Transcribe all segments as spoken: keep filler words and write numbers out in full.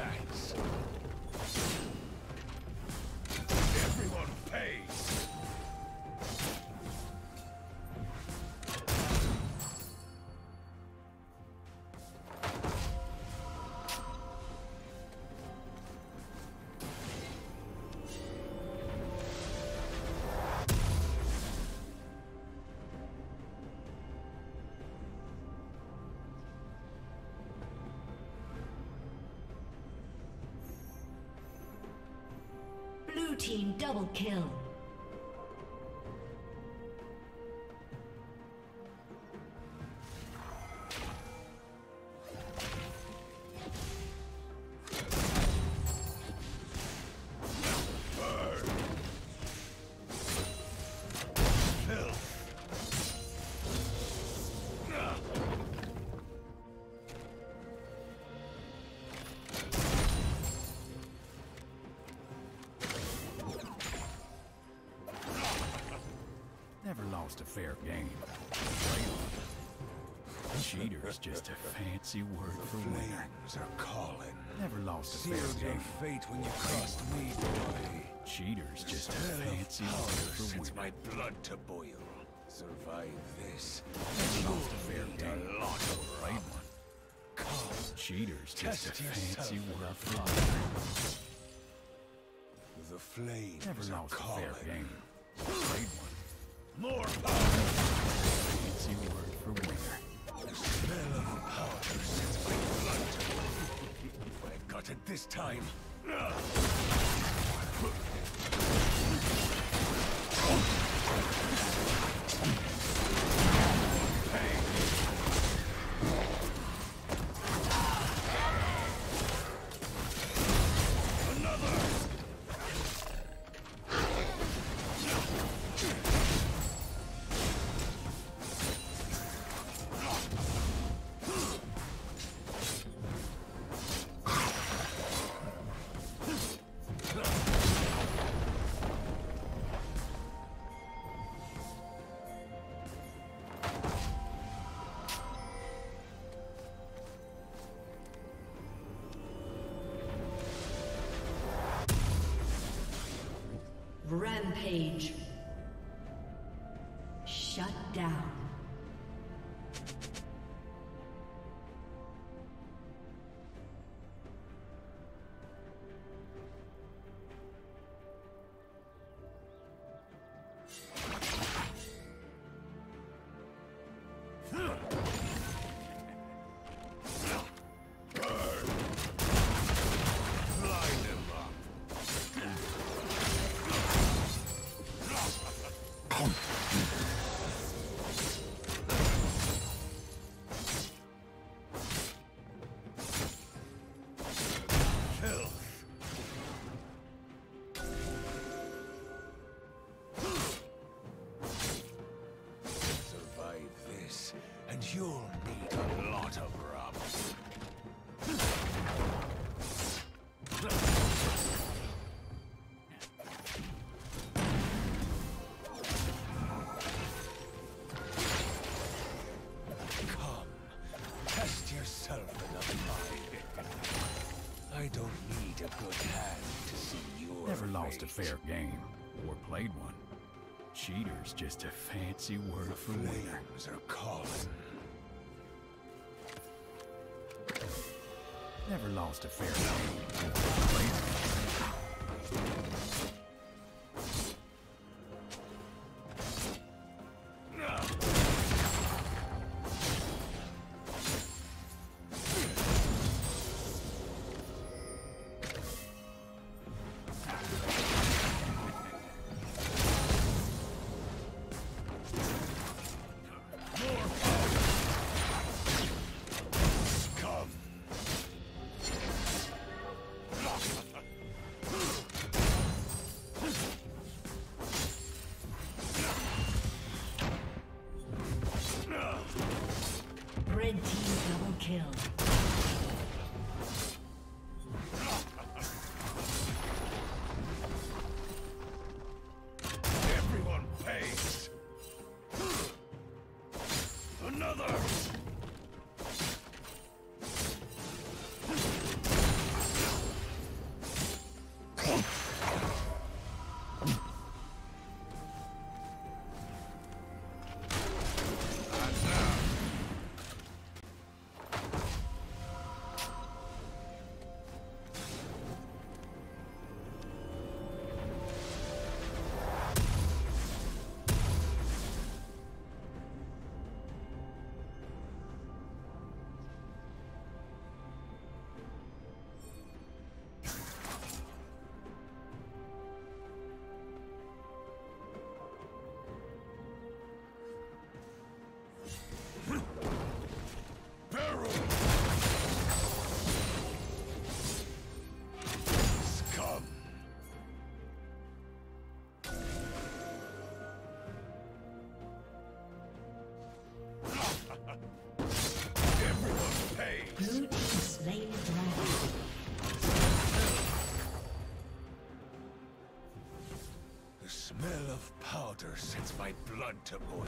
thanks. Everyone pays. Blue team double kill. Lost a fair game. Cheater's just a fancy word for winner. Flames are calling. Never lost a Sealed fair your game. fate when you crossed me, boy. Cheater's just a fancy Powder word for sets winner. my blood to boil. Survive this. Never lost a fair Need game. a lot of Played rum. one. Come, Cheater's just a test yourself fancy in word a for fire. winner. The flames Never are lost a calling. fair game. Played one. More powder. Fancy word for winner. The smell of powder sets my blood to boil. I got it this time. Rampage. Shut down. You'll need a lot of rum. Come, test yourself in a fight. I don't need a good hand to see your Never lost a fate. fair game. Or played one. Cheater's just a fancy word The for winner. flames are calling. Never lost a fair game. Played one. Red team double kill. Everyone pays. Another. my blood to boil.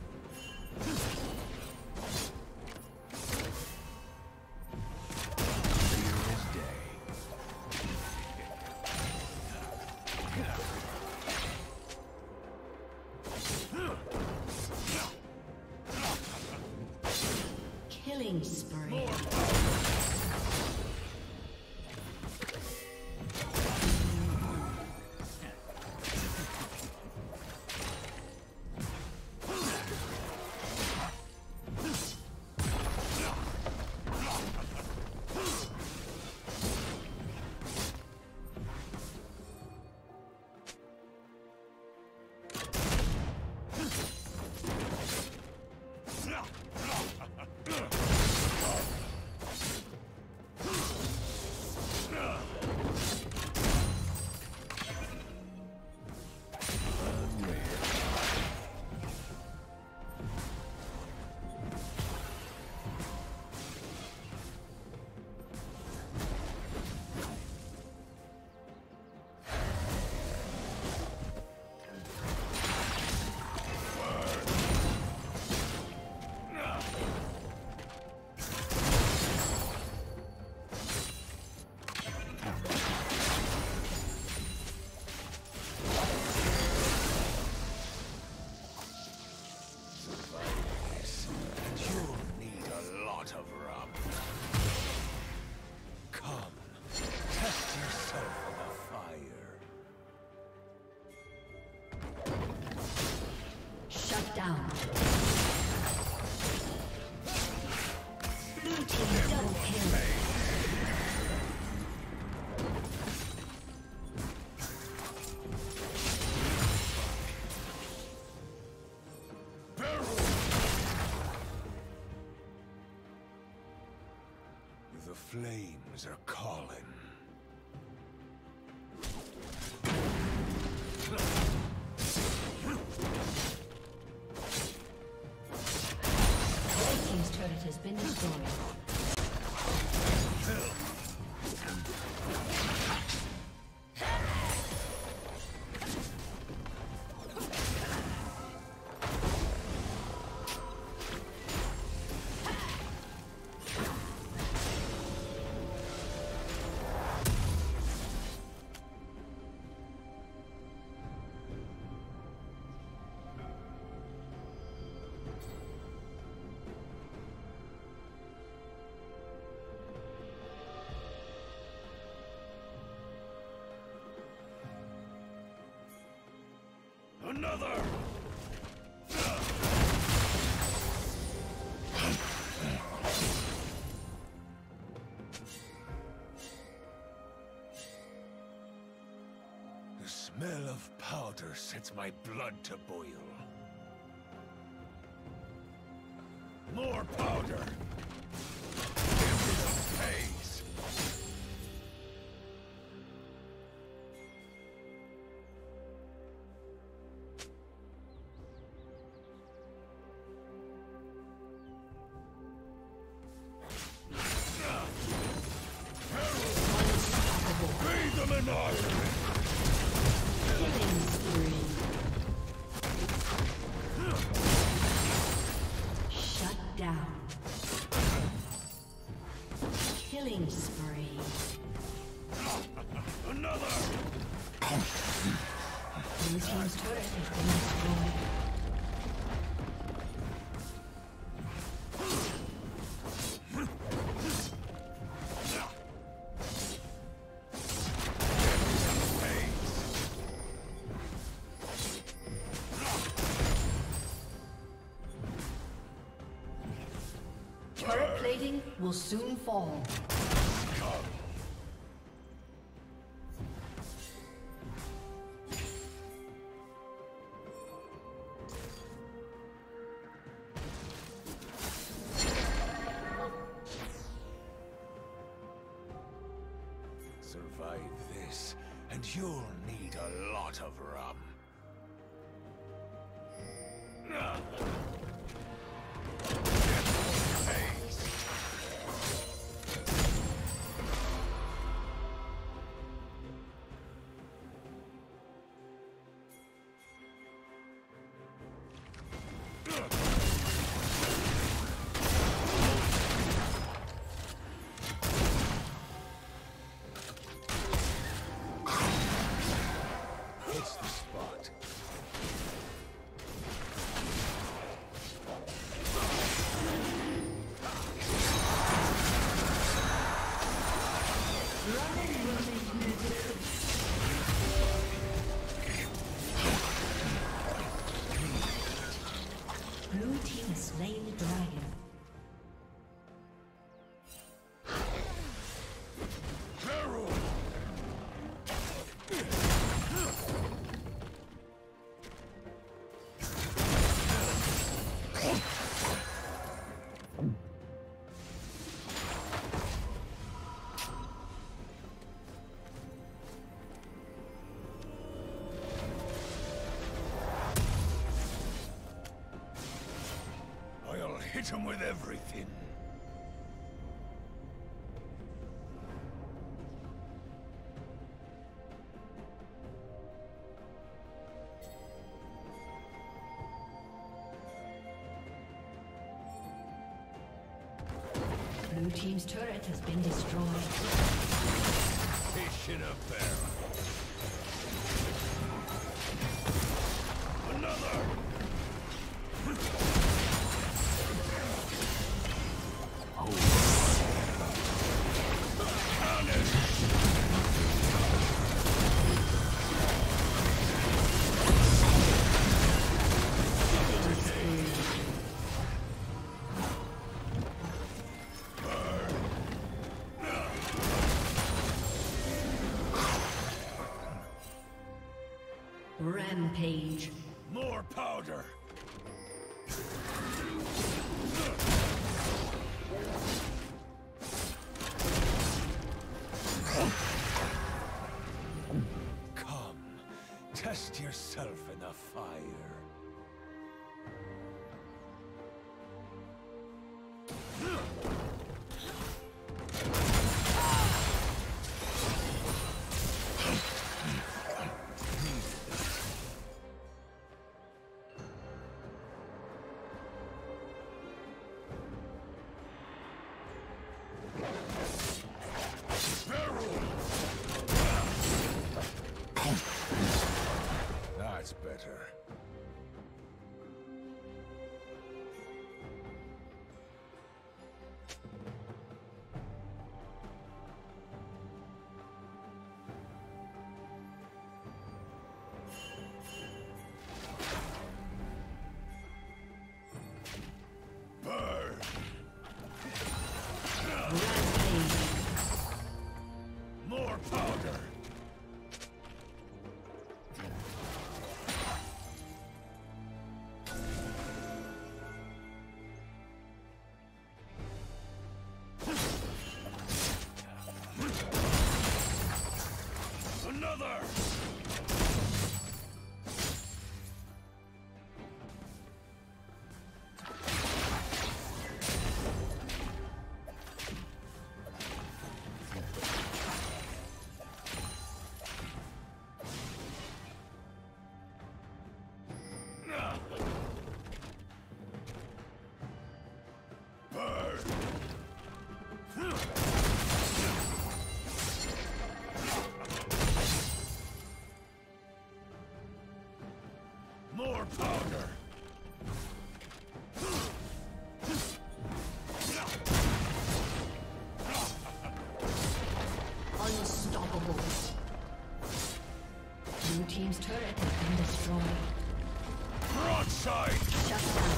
Killing spree. Down. Blue team double kill. The flames are calling. Has been destroyed. Another! The smell of powder sets my blood to boil. More powder! Pays. Killing spree. Another! Blue team's turret has been destroyed. Turret plating will soon fall. Survive this, and you'll need a lot of rum. has slain the dragon. Hit him with everything. Blue team's turret has been destroyed. Fish in a barrel. Another. Rampage. More powder. Come, test yourself in the fire. That's better. Burn. More powder. Another! More powder! Unstoppable. Blue team's turret has been destroyed. Broadside! Shut down.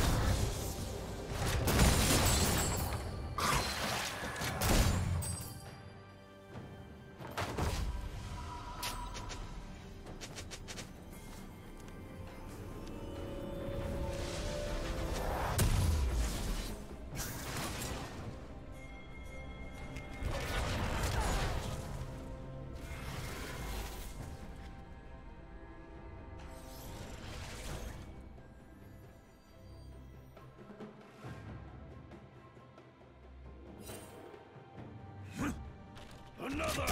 Another!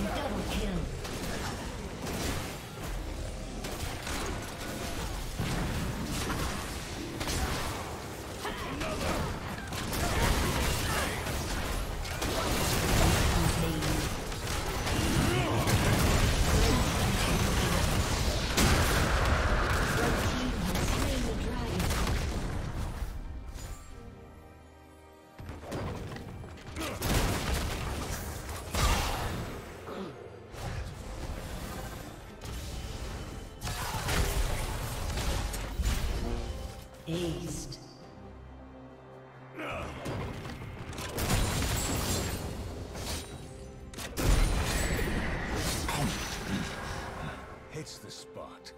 Double kill. Aced. Hits the spot.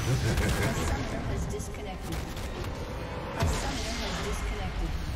A summoner has disconnected. A summoner has disconnected.